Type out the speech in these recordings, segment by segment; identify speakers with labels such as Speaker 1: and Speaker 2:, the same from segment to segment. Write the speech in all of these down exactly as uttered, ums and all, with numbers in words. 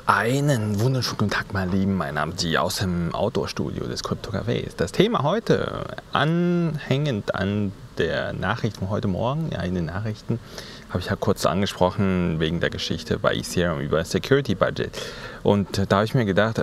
Speaker 1: Einen wunderschönen guten Tag, meine Lieben. Mein Name ist Ji aus dem Outdoor-Studio des Krypto-Cafés. Das Thema heute, anhängend an der Nachricht von heute Morgen, ja, in den Nachrichten, habe ich ja kurz angesprochen, wegen der Geschichte bei Ethereum über Security Budget. Und da habe ich mir gedacht,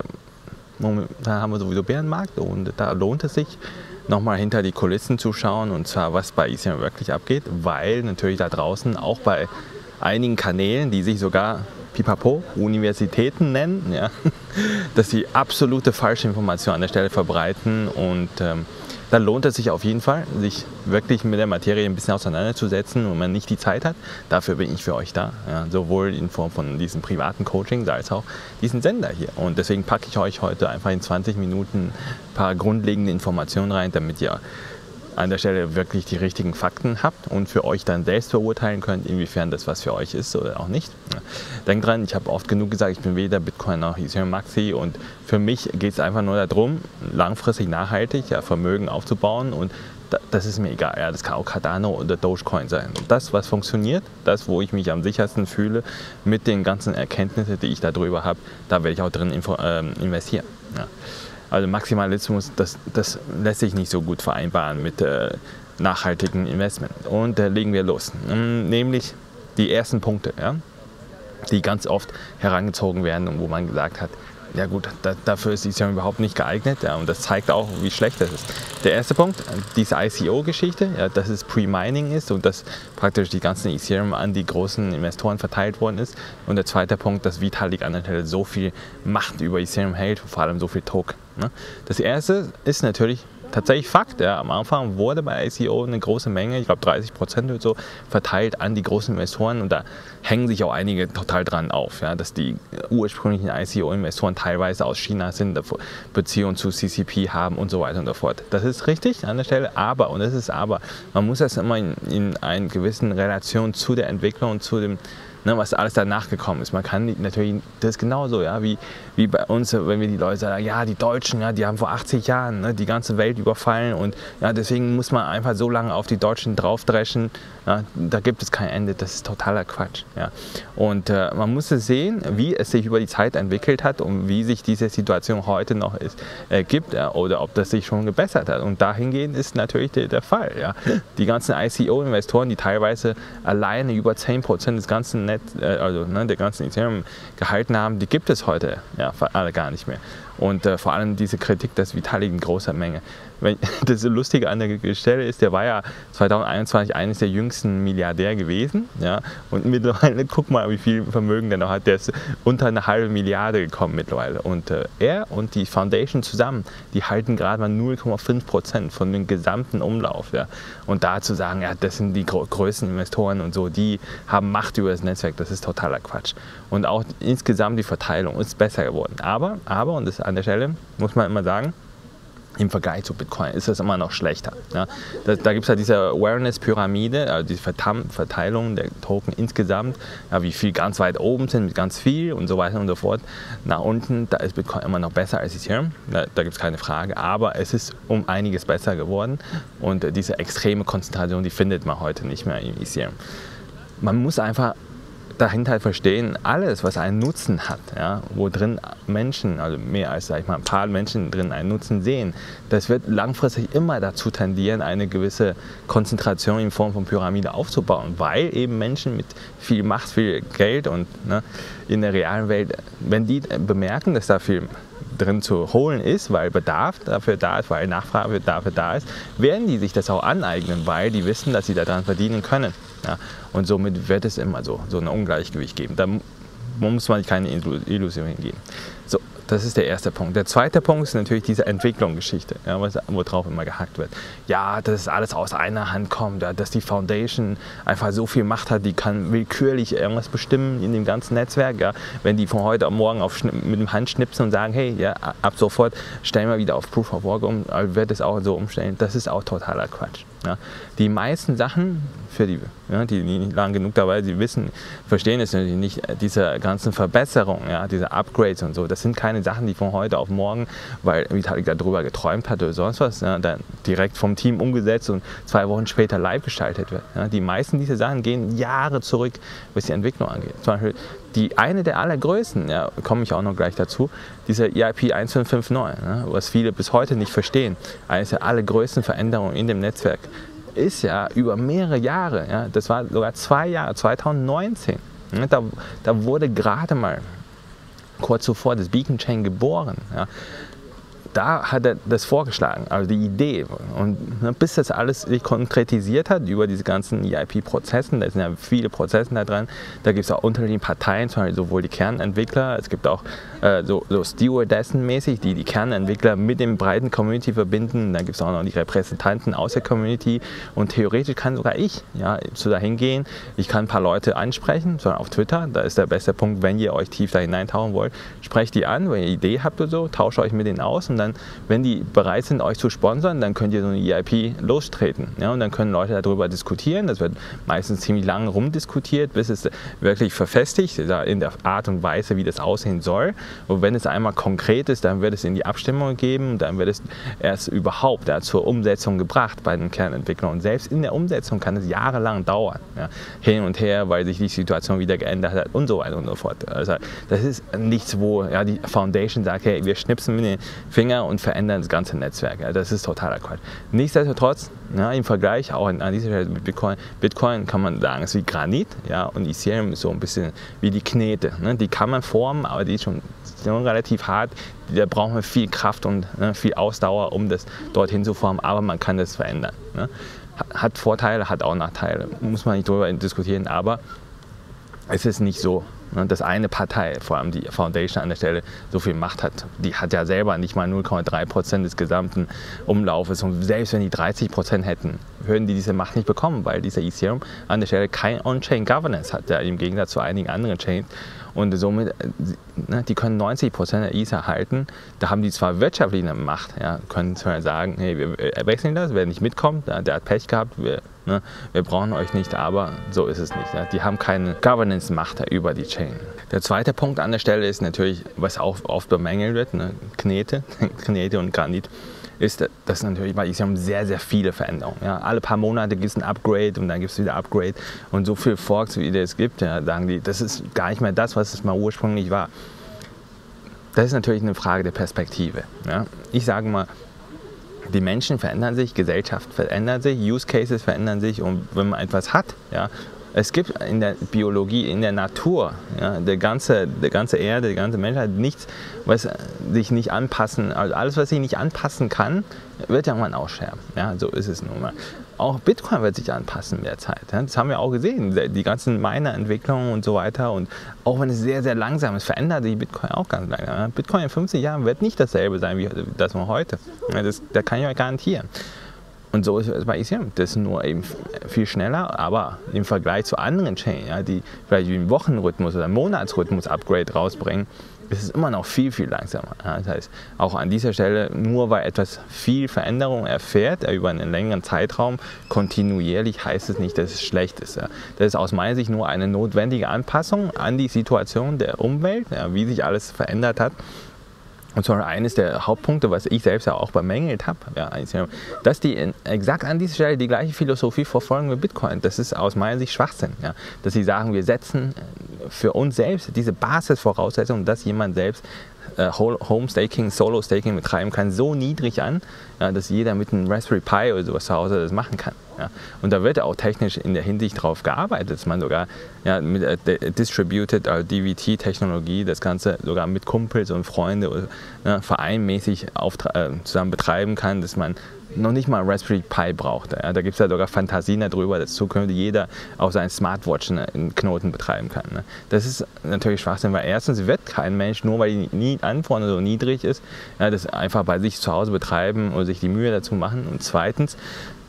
Speaker 1: da haben wir sowieso Bärenmarkt und da lohnt es sich, nochmal hinter die Kulissen zu schauen, und zwar, was bei Ethereum wirklich abgeht, weil natürlich da draußen auch bei einigen Kanälen, die sich sogar Pipapo Universitäten nennen, ja, dass sie absolute falsche Informationen an der Stelle verbreiten, und ähm, dann lohnt es sich auf jeden Fall, sich wirklich mit der Materie ein bisschen auseinanderzusetzen, und wenn man nicht die Zeit hat. Dafür bin ich für euch da, ja, sowohl in Form von diesen privaten Coachings als auch diesen Sender hier, und deswegen packe ich euch heute einfach in zwanzig Minuten ein paar grundlegende Informationen rein, damit ihr an der Stelle wirklich die richtigen Fakten habt und für euch dann selbst beurteilen könnt, inwiefern das was für euch ist oder auch nicht. Denkt dran, ich habe oft genug gesagt, ich bin weder Bitcoin noch Ethereum Maxi, und für mich geht es einfach nur darum, langfristig nachhaltig ja, Vermögen aufzubauen, und das ist mir egal. Ja, das kann auch Cardano oder Dogecoin sein. Das, was funktioniert, das, wo ich mich am sichersten fühle, mit den ganzen Erkenntnissen, die ich darüber habe, da werde ich auch drin investieren. Ja. Also Maximalismus, das, das lässt sich nicht so gut vereinbaren mit äh, nachhaltigem Investment. Und da äh, legen wir los. Nämlich die ersten Punkte, ja, die ganz oft herangezogen werden und wo man gesagt hat, ja gut, da, dafür ist Ethereum überhaupt nicht geeignet, ja, und das zeigt auch, wie schlecht das ist. Der erste Punkt, diese I C O-Geschichte, ja, dass es Pre-Mining ist und dass praktisch die ganzen Ethereum an die großen Investoren verteilt worden ist. Und der zweite Punkt, dass Vitalik an der Stelle so viel Macht über Ethereum hält, vor allem so viel Token. Ne? Das erste ist natürlich tatsächlich Fakt. Ja, am Anfang wurde bei I C O eine große Menge, ich glaube dreißig Prozent oder so, verteilt an die großen Investoren, und da hängen sich auch einige total dran auf, ja, dass die ursprünglichen I C O-Investoren teilweise aus China sind, Beziehungen zu C C P haben und so weiter und so fort. Das ist richtig an der Stelle, aber, und das ist aber, man muss das immer in, in einer gewissen Relation zu der Entwicklung und zu dem, ne, was alles danach gekommen ist. Man kann natürlich, das ist genauso, ja, wie, wie bei uns, wenn wir die Leute sagen, ja, die Deutschen, ja, die haben vor achtzig Jahren ne, die ganze Welt überfallen, und ja, deswegen muss man einfach so lange auf die Deutschen draufdreschen. Ja, da gibt es kein Ende, das ist totaler Quatsch. Ja. Und äh, man muss es sehen, wie es sich über die Zeit entwickelt hat und wie sich diese Situation heute noch ist, äh, gibt, ja, oder ob das sich schon gebessert hat. Und dahingehend ist natürlich der, der Fall. Ja. Die ganzen I C O-Investoren, die teilweise alleine über zehn Prozent des ganzen Net, äh, also ne, der ganzen Ethereum gehalten haben, die gibt es heute ja, alle gar nicht mehr. Und äh, vor allem diese Kritik, dass Vitalik in großer Menge. Wenn, das Lustige an der Stelle ist, der war ja zweitausendeinundzwanzig eines der jüngsten Milliardär gewesen. Ja, und mittlerweile, guck mal, wie viel Vermögen der noch hat. Der ist unter eine halbe Milliarde gekommen mittlerweile. Und äh, er und die Foundation zusammen, die halten gerade mal null Komma fünf Prozent von dem gesamten Umlauf. Ja. Und da zu sagen, ja, das sind die größten Investoren und so, die haben Macht über das Netzwerk, das ist totaler Quatsch. Und auch insgesamt die Verteilung ist besser geworden. Aber, aber und das an der Stelle muss man immer sagen, im Vergleich zu Bitcoin ist das immer noch schlechter. Ja. Da, da gibt es ja diese Awareness-Pyramide, also die Verteilung der Token insgesamt, ja, wie viel ganz weit oben sind mit ganz viel und so weiter und so fort. Nach unten, da ist Bitcoin immer noch besser als Ethereum, da, da gibt es keine Frage, aber es ist um einiges besser geworden, und äh, diese extreme Konzentration, die findet man heute nicht mehr im Ethereum. Man muss einfach dahinter verstehen, alles, was einen Nutzen hat, ja, wo drin Menschen, also mehr als sag ich mal, ein paar Menschen drin einen Nutzen sehen, das wird langfristig immer dazu tendieren, eine gewisse Konzentration in Form von Pyramide aufzubauen, weil eben Menschen mit viel Macht, viel Geld und ne, in der realen Welt, wenn die bemerken, dass da viel drin zu holen ist, weil Bedarf dafür da ist, weil Nachfrage dafür da ist, werden die sich das auch aneignen, weil die wissen, dass sie daran verdienen können. Ja, und somit wird es immer so, so ein Ungleichgewicht geben. Da muss man keine Illusion hingehen. So, das ist der erste Punkt. Der zweite Punkt ist natürlich diese Entwicklungsgeschichte, ja, worauf immer gehackt wird. Ja, dass es alles aus einer Hand kommt, ja, dass die Foundation einfach so viel Macht hat, die kann willkürlich irgendwas bestimmen in dem ganzen Netzwerk. Ja. Wenn die von heute auf morgen auf, mit dem Handschnipsen und sagen, hey, ja, ab sofort stellen wir wieder auf Proof of Work um, wird es auch so umstellen. Das ist auch totaler Quatsch. Ja. Die meisten Sachen, für die, ja, die nicht lang genug dabei sind, wissen, verstehen es natürlich nicht, diese ganzen Verbesserungen, ja, diese Upgrades und so, das sind keine Sachen, die von heute auf morgen, weil Vitalik darüber geträumt hat oder sonst was, ja, dann direkt vom Team umgesetzt und zwei Wochen später live gestaltet wird. Ja. Die meisten dieser Sachen gehen Jahre zurück, was die Entwicklung angeht. Zum Beispiel die eine der allergrößten, ja, komme ich auch noch gleich dazu, dieser E I P eins fünf fünf neun, ne, was viele bis heute nicht verstehen, eines der allergrößten Veränderungen in dem Netzwerk, ist ja über mehrere Jahre, ja, das war sogar zwei Jahre, zweitausendneunzehn, ne, da, da wurde gerade mal kurz zuvor das Beacon Chain geboren. Ja. Da hat er das vorgeschlagen, also die Idee. Und ne, bis das alles sich konkretisiert hat über diese ganzen E I P-Prozessen, da sind ja viele Prozesse da dran, da gibt es auch unter den Parteien, zum Beispiel sowohl die Kernentwickler, es gibt auch äh, so, so Stewardessen-mäßig, die die Kernentwickler mit dem breiten Community verbinden, dann gibt es auch noch die Repräsentanten aus der Community und theoretisch kann sogar ich ja, zu dahin gehen, ich kann ein paar Leute ansprechen, sondern auf Twitter, da ist der beste Punkt, wenn ihr euch tief da hineintauchen wollt, sprecht die an, wenn ihr eine Idee habt oder so, tauscht euch mit denen aus und dann, wenn die bereit sind, euch zu sponsern, dann könnt ihr so eine E I P lostreten. Ja, und dann können Leute darüber diskutieren. Das wird meistens ziemlich lange rumdiskutiert, bis es wirklich verfestigt ist, in der Art und Weise, wie das aussehen soll. Und wenn es einmal konkret ist, dann wird es in die Abstimmung geben, dann wird es erst überhaupt ja, zur Umsetzung gebracht bei den Kernentwicklern. Und selbst in der Umsetzung kann es jahrelang dauern. Ja, hin und her, weil sich die Situation wieder geändert hat und so weiter und so fort. Also das ist nichts, wo ja, die Foundation sagt, hey, wir schnipsen mit den Fingern und verändern das ganze Netzwerk. Ja, das ist totaler Quatsch. Nichtsdestotrotz, ja, im Vergleich auch an dieser Stelle mit Bitcoin, Bitcoin kann man sagen, es ist wie Granit, ja, und Ethereum ist so ein bisschen wie die Knete. Ne? Die kann man formen, aber die ist schon, schon relativ hart. Da braucht man viel Kraft und ne, viel Ausdauer, um das dorthin zu formen, aber man kann das verändern. Ne? Hat Vorteile, hat auch Nachteile, muss man nicht darüber diskutieren, aber es ist nicht so, dass eine Partei, vor allem die Foundation an der Stelle, so viel Macht hat. Die hat ja selber nicht mal null Komma drei Prozent des gesamten Umlaufes. Und selbst wenn die dreißig Prozent hätten, würden die diese Macht nicht bekommen, weil dieser Ethereum an der Stelle kein On-Chain Governance hat, ja, im Gegensatz zu einigen anderen Chains. Und somit, ne, die können neunzig Prozent der Ether halten. Da haben die zwar wirtschaftlich eine Macht, ja, können zwar sagen, hey, wir wechseln das, wer nicht mitkommt, der hat Pech gehabt, wir, ne, wir brauchen euch nicht, aber so ist es nicht. Ja. Die haben keine Governance-Macht über die Chain. Der zweite Punkt an der Stelle ist natürlich, was auch oft bemängelt wird, ne, Knete, Knete und Granit, ist, dass natürlich bei Ethereum sehr, sehr viele Veränderungen. Ja. Alle paar Monate gibt es ein Upgrade und dann gibt es wieder Upgrade und so viele Forks, wie es gibt, ja, sagen die, das ist gar nicht mehr das, was es mal ursprünglich war. Das ist natürlich eine Frage der Perspektive. Ja. Ich sage mal, die Menschen verändern sich, Gesellschaft verändert sich, Use Cases verändern sich und wenn man etwas hat, ja, es gibt in der Biologie, in der Natur, ja, der ganze, der ganze Erde, die ganze Menschheit, nichts, was sich nicht anpassen, also alles, was sich nicht anpassen kann, wird ja irgendwann aussterben. Ja, so ist es nun mal. Auch Bitcoin wird sich anpassen in der Zeit. Ja, das haben wir auch gesehen, die ganzen Miner-Entwicklungen und so weiter. Und auch wenn es sehr, sehr langsam ist, verändert sich Bitcoin auch ganz langsam. Ja, Bitcoin in fünfzig Jahren wird nicht dasselbe sein wie das von heute. Ja, das, das kann ich euch garantieren. Und so ist es bei Ethereum. Das ist nur eben viel schneller, aber im Vergleich zu anderen Chains, ja, die vielleicht einen Wochenrhythmus oder einen Monatsrhythmus-Upgrade rausbringen, ist es immer noch viel, viel langsamer. Ja, das heißt, auch an dieser Stelle, nur weil etwas viel Veränderung erfährt, ja, über einen längeren Zeitraum, kontinuierlich, heißt es nicht, dass es schlecht ist. Ja. Das ist aus meiner Sicht nur eine notwendige Anpassung an die Situation der Umwelt, ja, wie sich alles verändert hat. Und zwar eines der Hauptpunkte, was ich selbst ja auch bemängelt habe, ja, dass die in, exakt an dieser Stelle die gleiche Philosophie verfolgen wie Bitcoin. Das ist aus meiner Sicht Schwachsinn. Ja. Dass sie sagen, wir setzen für uns selbst diese Basisvoraussetzung, dass jemand selbst äh, Home-Staking, Solo-Staking betreiben kann, so niedrig an, ja, dass jeder mit einem Raspberry Pi oder sowas zu Hause das machen kann. Ja. Und da wird auch technisch in der Hinsicht darauf gearbeitet, dass man sogar ja, mit äh, Distributed also D V T-Technologie das Ganze sogar mit Kumpels und Freunden oder ja, vereinmäßig äh, zusammen betreiben kann, dass man noch nicht mal Raspberry Pi braucht. Ja. Da gibt es ja sogar Fantasien darüber, dass zukünftig jeder auf seinen Smartwatch einen Knoten betreiben kann. Ne. Das ist natürlich Schwachsinn, weil erstens wird kein Mensch, nur weil die Anforderung so niedrig ist, ja, das einfach bei sich zu Hause betreiben oder sich die Mühe dazu machen. Und zweitens,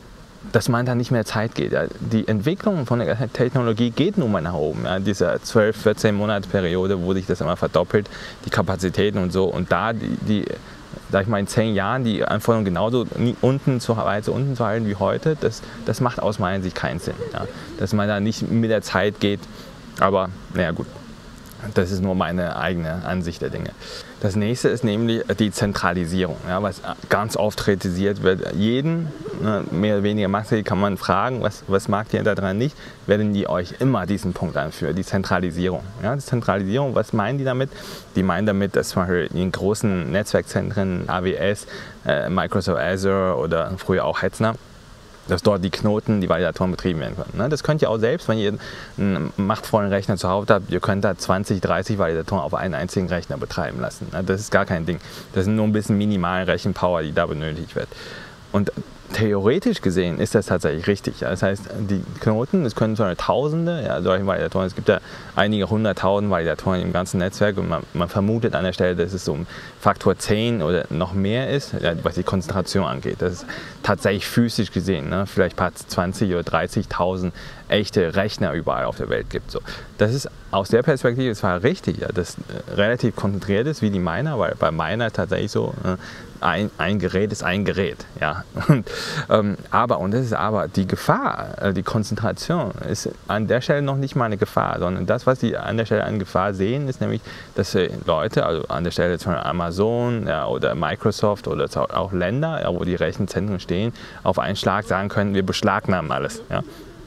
Speaker 1: dass man da nicht mehr Zeit geht. Ja. Die Entwicklung von der Technologie geht nun mal nach oben. Ja. Diese zwölf, vierzehn Monatsperiode, wo sich das immer verdoppelt, die Kapazitäten und so. Und da die, die sag ich mal, in zehn Jahren die Anforderungen genauso unten zu, weiter unten zu halten wie heute, das, das macht aus meiner Sicht keinen Sinn. Ja. Dass man da nicht mit der Zeit geht. Aber naja gut. Das ist nur meine eigene Ansicht der Dinge. Das nächste ist nämlich die Zentralisierung, ja, was ganz oft kritisiert wird. Jeden, ne, mehr oder weniger Masse, kann man fragen, was, was mag ihr daran nicht, werden die euch immer diesen Punkt anführen, die Zentralisierung. Ja, die Zentralisierung, was meinen die damit? Die meinen damit, dass zum Beispiel in großen Netzwerkzentren, A W S, äh, Microsoft Azure oder früher auch Hetzner, dass dort die Knoten, die Validatoren betrieben werden können. Das könnt ihr auch selbst, wenn ihr einen machtvollen Rechner zu Hause habt, ihr könnt da zwanzig, dreißig Validatoren auf einen einzigen Rechner betreiben lassen. Das ist gar kein Ding. Das ist nur ein bisschen minimale Rechenpower, die da benötigt wird. Und theoretisch gesehen ist das tatsächlich richtig. Das heißt, die Knoten, es können so Tausende, ja, solche Validatoren, es gibt ja einige hunderttausend Validatoren im ganzen Netzwerk und man, man vermutet an der Stelle, dass es so um Faktor zehn oder noch mehr ist, ja, was die Konzentration angeht. Das ist tatsächlich physisch gesehen, ne, vielleicht ein paar zwanzig oder dreißigtausend echte Rechner überall auf der Welt gibt. So. Das ist aus der Perspektive zwar richtig, ja, das relativ konzentriert ist wie die Miner, weil bei Miner tatsächlich so, äh, Ein, ein Gerät ist ein Gerät, ja. Und, ähm, aber, und das ist aber, die Gefahr, äh, die Konzentration ist an der Stelle noch nicht mal eine Gefahr, sondern das, was die an der Stelle an Gefahr sehen, ist nämlich, dass äh, Leute, also an der Stelle zum Beispiel Amazon, ja, oder Microsoft oder auch Länder, ja, wo die Rechenzentren stehen, auf einen Schlag sagen können, wir beschlagnahmen alles, ja.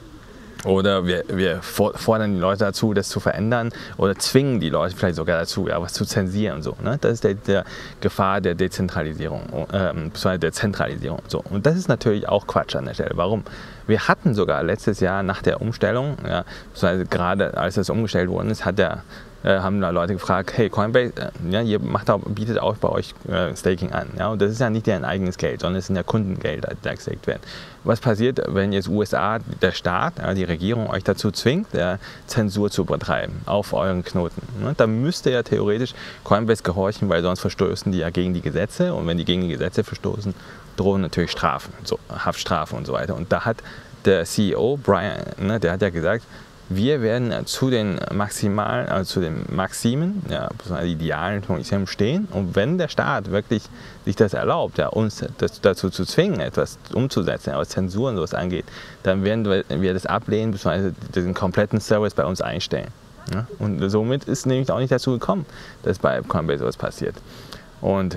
Speaker 1: Oder wir, wir fordern die Leute dazu, das zu verändern oder zwingen die Leute vielleicht sogar dazu, ja, was zu zensieren und so. Ne? Das ist der, der Gefahr der Dezentralisierung, äh, der Zentralisierung. So. Und das ist natürlich auch Quatsch an der Stelle. Warum? Wir hatten sogar letztes Jahr nach der Umstellung, ja, gerade als das umgestellt worden ist, hat der Äh, haben da Leute gefragt, hey Coinbase, äh, ja, ihr macht auch, bietet auch bei euch äh, Staking an. Ja? Und das ist ja nicht deren eigenes Geld, sondern es sind ja Kundengelder, die da gestaked werden. Was passiert, wenn jetzt U S A, der Staat, ja, die Regierung euch dazu zwingt, ja, Zensur zu betreiben auf euren Knoten? Ne? Dann müsste ja theoretisch Coinbase gehorchen, weil sonst verstoßen die ja gegen die Gesetze und wenn die gegen die Gesetze verstoßen, drohen natürlich Strafen, so Haftstrafen und so weiter. Und da hat der C E O, Brian, ne, der hat ja gesagt, wir werden zu den maximalen, also zu den Maximen, ja, Idealen von Ethereum stehen. Und wenn der Staat wirklich sich das erlaubt, ja, uns das, dazu zu zwingen, etwas umzusetzen, was Zensur und sowas angeht, dann werden wir das ablehnen, beziehungsweise den kompletten Service bei uns einstellen. Ja? Und somit ist nämlich auch nicht dazu gekommen, dass bei Coinbase sowas passiert. Und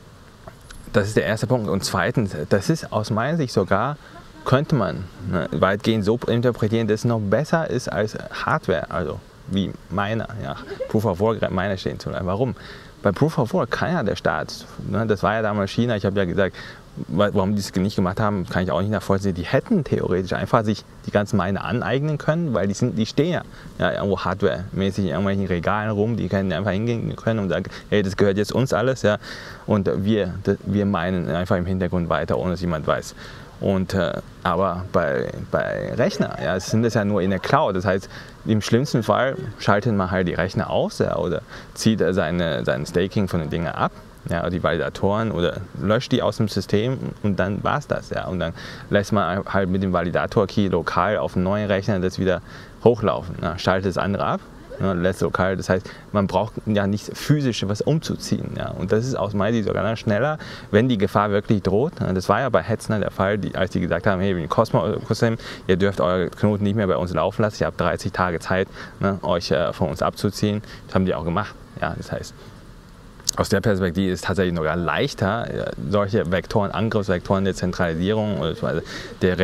Speaker 1: das ist der erste Punkt. Und zweitens, das ist aus meiner Sicht sogar, könnte man ne, weitgehend so interpretieren, dass es noch besser ist als Hardware, also wie Miner, ja, Proof of Work Miner stehen zu lassen. Warum? Bei Proof of Work kann ja der Staat, ne, das war ja damals China, ich habe ja gesagt, warum die es nicht gemacht haben, kann ich auch nicht nachvollziehen. Die hätten theoretisch einfach sich die ganzen Miner aneignen können, weil die, sind, die stehen ja, ja irgendwo hardwaremäßig in irgendwelchen Regalen rum, die können einfach hingehen können und sagen, hey, das gehört jetzt uns alles, ja, und wir, wir meinen einfach im Hintergrund weiter, ohne dass jemand weiß. Und, äh, aber bei, bei Rechner, ja, sind das ja nur in der Cloud. Das heißt, im schlimmsten Fall schaltet man halt die Rechner aus, ja, oder zieht er seine, sein Staking von den Dingen ab, ja, die Validatoren, oder löscht die aus dem System und dann war es das. Ja. Und dann lässt man halt mit dem Validator-Key lokal auf einen neuen Rechner das wieder hochlaufen. Ja, schaltet das andere ab. Ja, lässt lokal. Das heißt, man braucht ja nicht physisch was umzuziehen. Ja. Und das ist aus meiner Sicht sogar noch schneller, wenn die Gefahr wirklich droht. Das war ja bei Hetzner der Fall, die, als die gesagt haben, hey, Cosmos, ihr dürft eure Knoten nicht mehr bei uns laufen lassen, ihr habt dreißig Tage Zeit, ne, euch äh, von uns abzuziehen. Das haben die auch gemacht. Ja, das heißt, aus der Perspektive ist es tatsächlich sogar leichter, solche Vektoren, Angriffsvektoren der Zentralisierung oder der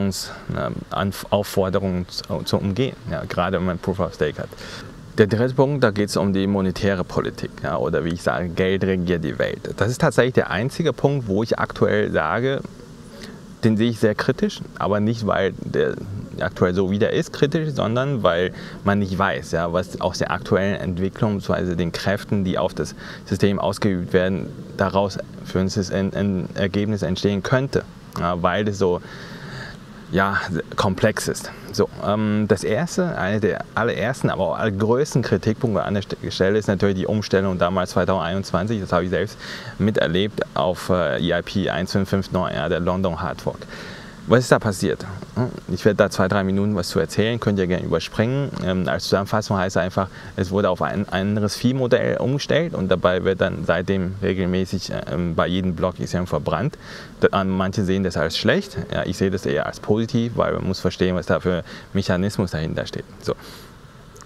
Speaker 1: Regierungsaufforderungen zu umgehen, ja, gerade wenn man Proof of Stake hat. Der dritte Punkt, da geht es um die monetäre Politik, ja, oder wie ich sage, Geld regiert die Welt. Das ist tatsächlich der einzige Punkt, wo ich aktuell sage, den sehe ich sehr kritisch, aber nicht, weil der aktuell so wie der ist kritisch, sondern weil man nicht weiß, ja, was aus der aktuellen Entwicklung bzw. den Kräften, die auf das System ausgeübt werden, daraus für uns ein, ein Ergebnis entstehen könnte, ja, weil es so ja, komplex ist. So, ähm, das erste, einer der allerersten, aber auch allergrößten Kritikpunkte an der Stelle ist natürlich die Umstellung damals zweitausendeinundzwanzig, das habe ich selbst miterlebt, auf äh, E I P eins fünf fünf neun, ja, der London Hardfork. Was ist da passiert? Ich werde da zwei, drei Minuten was zu erzählen, könnt ihr gerne überspringen. Ähm, als Zusammenfassung heißt es einfach, es wurde auf ein anderes Fee-Modell umgestellt und dabei wird dann seitdem regelmäßig ähm, bei jedem Block Ethereum verbrannt. Da, manche sehen das als schlecht, ja, ich sehe das eher als positiv, weil man muss verstehen, was da für Mechanismus dahinter steht. So.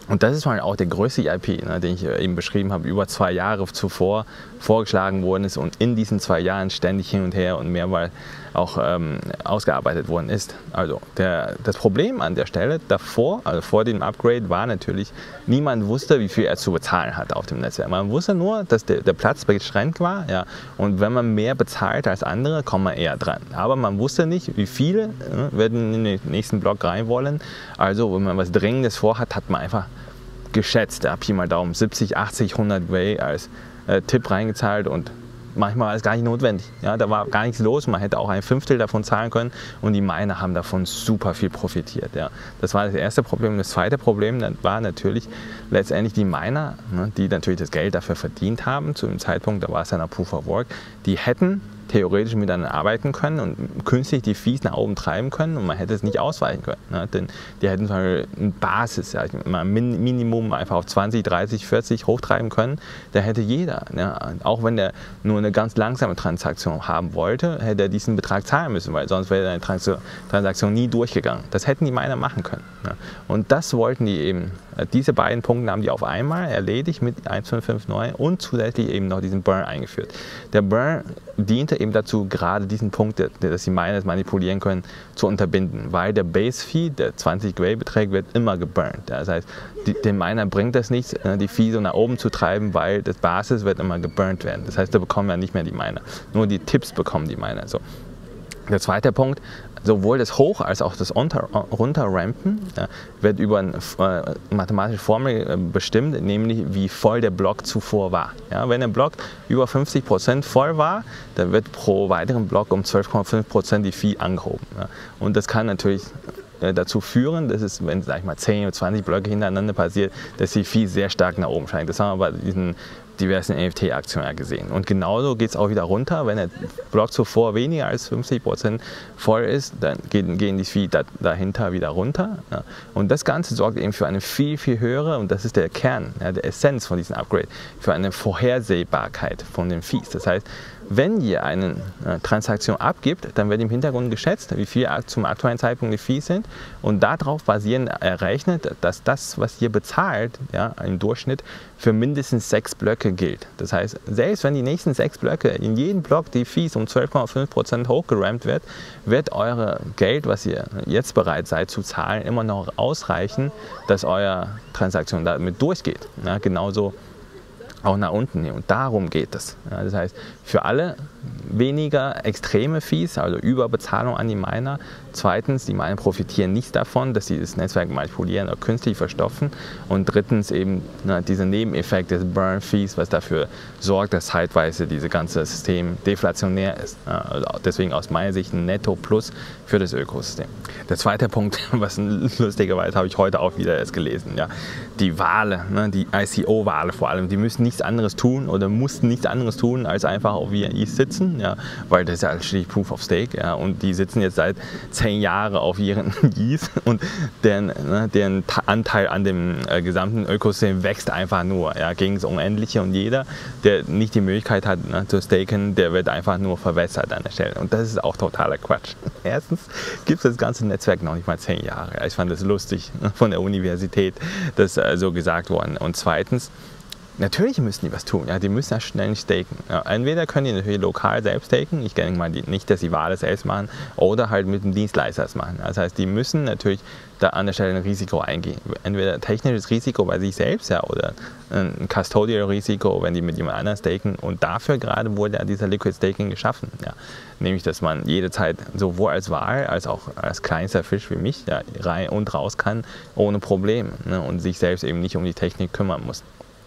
Speaker 1: Und das ist halt auch der größte I P, ne, den ich eben beschrieben habe, über zwei Jahre zuvor vorgeschlagen worden ist und in diesen zwei Jahren ständig hin und her und mehrmals auch ähm, ausgearbeitet worden ist. Also der, das Problem an der Stelle davor, also vor dem Upgrade, war natürlich, niemand wusste, wie viel er zu bezahlen hat auf dem Netzwerk. Man wusste nur, dass der, der Platz beschränkt war, ja, und wenn man mehr bezahlt als andere, kommt man eher dran. Aber man wusste nicht, wie viele ne, werden in den nächsten Block rein wollen. Also wenn man was Dringendes vorhat, hat man einfach geschätzt, da Pi mal Daumen, siebzig, achtzig, hundert Wei als äh, Tipp reingezahlt und manchmal war es gar nicht notwendig. Ja, da war gar nichts los, man hätte auch ein Fünftel davon zahlen können und die Miner haben davon super viel profitiert. Ja. Das war das erste Problem. Das zweite Problem war natürlich letztendlich die Miner, ne, die natürlich das Geld dafür verdient haben, zu dem Zeitpunkt, da war es ja noch Proof of Work, die hätten theoretisch miteinander arbeiten können und künstlich die Fees nach oben treiben können und man hätte es nicht ausweichen können. Ne? Denn die hätten zum Beispiel eine Basis, ja, mal Min Minimum einfach auf zwanzig, dreißig, vierzig hochtreiben können. Da hätte jeder, ne? Auch wenn der nur eine ganz langsame Transaktion haben wollte, hätte er diesen Betrag zahlen müssen, weil sonst wäre eine Transaktion nie durchgegangen. Das hätten die Miner machen können. Ne? Und das wollten die eben, diese beiden Punkte haben die auf einmal erledigt mit eins Punkt fünf Punkt fünf Punkt neun und zusätzlich eben noch diesen Burn eingeführt. Der Burn diente eben dazu, gerade diesen Punkt, dass die Miner manipulieren können, zu unterbinden, weil der Base-Fee, der zwanzig Wei beträgt, wird immer geburnt. Das heißt, die, dem Miner bringt das nichts, die Fee so nach oben zu treiben, weil das Basis wird immer geburnt werden. Das heißt, da bekommen ja nicht mehr die Miner, nur die Tipps bekommen die Miner. So. Der zweite Punkt, sowohl das Hoch- als auch das Runterrampen ja, wird über eine äh, mathematische Formel äh, bestimmt, nämlich wie voll der Block zuvor war. Ja, wenn der Block über fünfzig Prozent voll war, dann wird pro weiteren Block um zwölf Komma fünf Prozent die Fee angehoben. Ja. Und das kann natürlich äh, dazu führen, dass es, wenn sag ich mal, zehn oder zwanzig Blöcke hintereinander passiert, dass die Fee sehr stark nach oben steigt. Das haben wir bei diesen diversen N F T-Aktionen gesehen. Und genauso geht es auch wieder runter, wenn der Block zuvor weniger als fünfzig Prozent voll ist, dann gehen, gehen die Fee da, dahinter wieder runter. Ja. Und das Ganze sorgt eben für eine viel, viel höhere, und das ist der Kern, ja, der Essenz von diesem Upgrade, für eine Vorhersehbarkeit von den Fees. Das heißt, wenn ihr eine äh, Transaktion abgibt, dann wird im Hintergrund geschätzt, wie viel zum aktuellen Zeitpunkt die Fees sind und darauf basierend errechnet, dass das, was ihr bezahlt, ja, im Durchschnitt für mindestens sechs Blöcke gilt. Das heißt, selbst wenn die nächsten sechs Blöcke in jedem Block die Fees um zwölf Komma fünf Prozent hochgerampt wird, wird euer Geld, was ihr jetzt bereit seid zu zahlen, immer noch ausreichen, dass eure Transaktion damit durchgeht. Ja, genauso auch nach unten hin. Und darum geht es. Ja, das heißt, für alle weniger extreme Fees, also Überbezahlung an die Miner. Zweitens, die Miner profitieren nicht davon, dass sie das Netzwerk manipulieren oder künstlich verstopfen. Und drittens eben na, dieser Nebeneffekt des Burn-Fees, was dafür sorgt, dass zeitweise dieses ganze System deflationär ist. Ja, also deswegen aus meiner Sicht ein Netto-Plus für das Ökosystem. Der zweite Punkt, was lustigerweise habe ich heute auch wieder erst gelesen, ja, die Wale, ne, die I C O-Wale vor allem, die müssen nichts anderes tun oder mussten nichts anderes tun, als einfach auf ihren E T H sitzen, ja, weil das ist ja schließlich Proof of Stake, ja, und die sitzen jetzt seit zehn Jahren auf ihren E T H und deren, ne, deren Anteil an dem äh, gesamten Ökosystem wächst einfach nur, ja, gegen das Unendliche, und jeder, der nicht die Möglichkeit hat, ne, zu staken, der wird einfach nur verwässert an der Stelle, und das ist auch totaler Quatsch. Erstens gibt es das ganze Netzwerk noch nicht mal zehn Jahre, ich fand das lustig von der Universität, das äh, so gesagt worden, und zweitens, natürlich müssen die was tun, ja, die müssen ja schnell nicht staken. Ja, entweder können die natürlich lokal selbst staken, ich denke mal nicht, dass die Wale selbst machen, oder halt mit dem Dienstleister das machen. Das heißt, die müssen natürlich da an der Stelle ein Risiko eingehen. Entweder technisches Risiko bei sich selbst, ja, oder ein Custodial-Risiko, wenn die mit jemand anderem staken. Und dafür gerade wurde ja dieser Liquid Staking geschaffen. Ja. Nämlich, dass man jederzeit sowohl als Wal als auch als kleinster Fisch wie mich ja, rein und raus kann, ohne Probleme, ne, und sich selbst eben nicht um die Technik kümmern muss.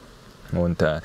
Speaker 1: Und äh,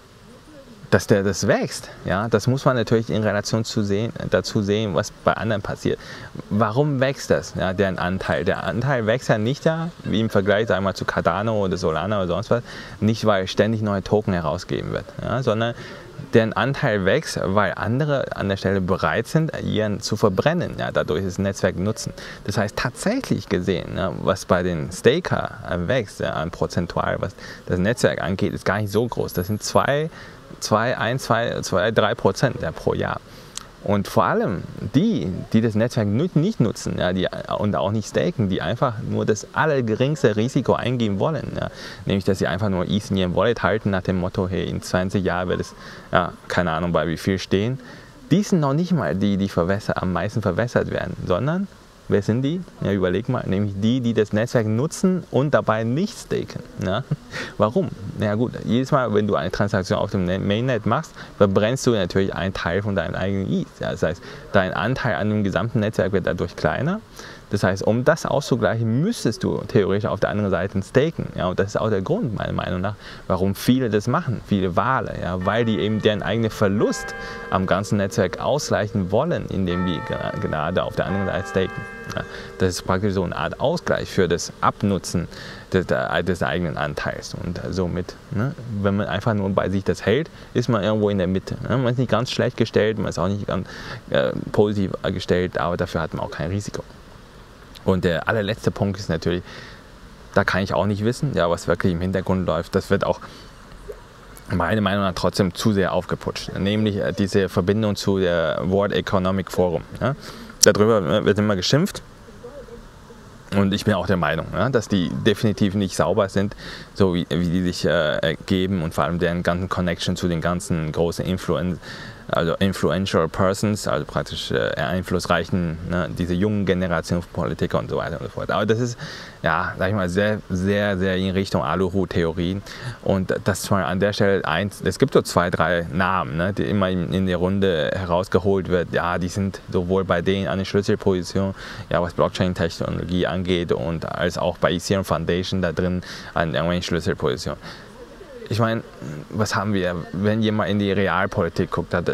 Speaker 1: dass der das wächst, ja, das muss man natürlich in Relation zu sehen, dazu sehen, was bei anderen passiert. Warum wächst das, ja, deren Anteil? Der Anteil wächst ja nicht da, wie im Vergleich, sagen wir mal, zu Cardano oder Solana oder sonst was, nicht weil ständig neue Token herausgegeben wird, ja, sondern deren Anteil wächst, weil andere an der Stelle bereit sind, ihren zu verbrennen, ja, dadurch das Netzwerk nutzen. Das heißt, tatsächlich gesehen, ja, was bei den Staker wächst, ja, an prozentual, was das Netzwerk angeht, ist gar nicht so groß. Das sind zwei, zwei, ein, zwei, zwei, drei Prozent ja, pro Jahr. Und vor allem die, die das Netzwerk nicht nutzen, ja, die, und auch nicht staken, die einfach nur das allergeringste Risiko eingehen wollen. Ja. Nämlich, dass sie einfach nur E T H in ihrem Wallet halten nach dem Motto, hey, in zwanzig Jahren wird es, ja, keine Ahnung bei wie viel stehen. Die sind noch nicht mal die, die am meisten verwässert werden, sondern wer sind die? Ja, überleg mal, nämlich die, die das Netzwerk nutzen und dabei nicht staken. Ja? Warum? Na ja, gut, jedes Mal, wenn du eine Transaktion auf dem Mainnet machst, verbrennst du natürlich einen Teil von deinem eigenen E T H. Ja, das heißt, dein Anteil an dem gesamten Netzwerk wird dadurch kleiner. Das heißt, um das auszugleichen, müsstest du theoretisch auf der anderen Seite staken. Ja, und das ist auch der Grund, meiner Meinung nach, warum viele das machen, viele Wale. Ja, weil die eben deren eigenen Verlust am ganzen Netzwerk ausgleichen wollen, indem die gerade auf der anderen Seite staken. Ja, das ist praktisch so eine Art Ausgleich für das Abnutzen des, des eigenen Anteils. Und somit, ne, wenn man einfach nur bei sich das hält, ist man irgendwo in der Mitte. Ne? Man ist nicht ganz schlecht gestellt, man ist auch nicht ganz äh, positiv gestellt, aber dafür hat man auch kein Risiko. Und der allerletzte Punkt ist natürlich, da kann ich auch nicht wissen, ja, was wirklich im Hintergrund läuft. Das wird auch meiner Meinung nach trotzdem zu sehr aufgeputscht. Nämlich äh, diese Verbindung zu der World Economic Forum. Ja. Darüber wird immer geschimpft. Und ich bin auch der Meinung, ja, dass die definitiv nicht sauber sind, so wie, wie die sich äh, ergeben und vor allem deren ganzen Connection zu den ganzen großen Influen also influential persons, also praktisch äh, einflussreichen, ne, diese jungen Generation von Politiker und so weiter und so fort. Aber das ist, ja, sag ich mal, sehr, sehr, sehr in Richtung Aluhut-Theorien. Und das zwar an der Stelle eins, es gibt so zwei, drei Namen, ne, die immer in, in der Runde herausgeholt wird. Ja, die sind sowohl bei denen an der Schlüsselposition, ja, was Blockchain-Technologie angeht, und als auch bei Ethereum Foundation da drin an irgendwelchen Schlüsselpositionen. Ich meine, was haben wir, wenn jemand in die Realpolitik guckt, hat,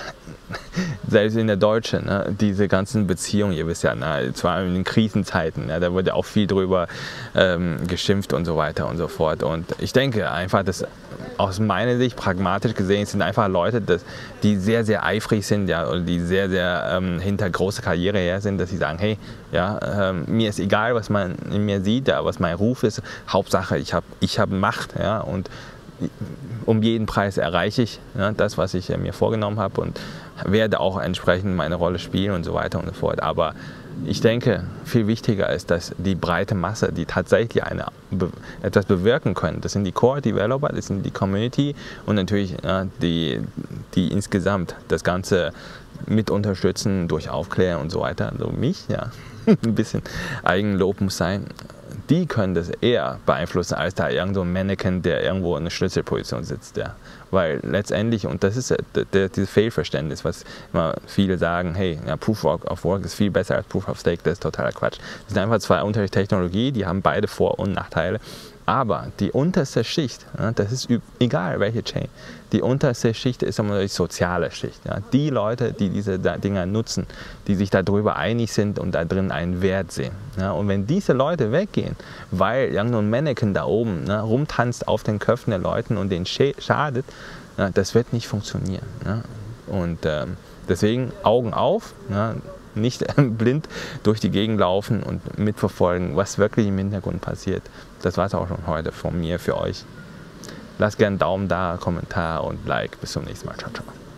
Speaker 1: selbst in der Deutschen, ne, diese ganzen Beziehungen, ihr wisst ja, ne, zwar in den Krisenzeiten, ne, da wurde auch viel drüber ähm, geschimpft und so weiter und so fort. Und ich denke einfach, dass aus meiner Sicht, pragmatisch gesehen, sind einfach Leute, dass, die sehr, sehr eifrig sind, ja, oder die sehr, sehr ähm, hinter große Karriere her sind, dass sie sagen, hey, ja, ähm, mir ist egal, was man in mir sieht, ja, was mein Ruf ist, Hauptsache, ich habe ich hab Macht, ja, und um jeden Preis erreiche ich, ja, das, was ich äh, mir vorgenommen habe, und werde auch entsprechend meine Rolle spielen und so weiter und so fort. Aber ich denke, viel wichtiger ist, dass die breite Masse, die tatsächlich eine, be, etwas bewirken können, das sind die Core-Developer, das sind die Community und natürlich ja, die, die insgesamt das Ganze mit unterstützen durch Aufklärung und so weiter. Also mich, ja, ein bisschen Eigenlob muss sein. Die können das eher beeinflussen, als da irgend so ein Mannequin, der irgendwo in einer Schlüsselposition sitzt. Ja. Weil letztendlich, und das ist dieses Fehlverständnis, was immer viele sagen, hey, ja, Proof of Work ist viel besser als Proof of Stake, das ist totaler Quatsch. Das sind einfach zwei unterschiedliche Technologien, die haben beide Vor- und Nachteile. Aber die unterste Schicht, ja, das ist egal welche Chain, die unterste Schicht ist immer die soziale Schicht. Ja. Die Leute, die diese Dinger nutzen, die sich darüber einig sind und da drin einen Wert sehen. Ja. Und wenn diese Leute weggehen, weil irgendein Mannequin da oben, ne, rumtanzt auf den Köpfen der Leuten und denen schadet, ja, das wird nicht funktionieren. Ja. Und ähm, deswegen Augen auf. Ja, nicht blind durch die Gegend laufen und mitverfolgen, was wirklich im Hintergrund passiert. Das war es auch schon heute von mir für euch. Lasst gerne einen Daumen da, Kommentar und Like. Bis zum nächsten Mal. Ciao, ciao.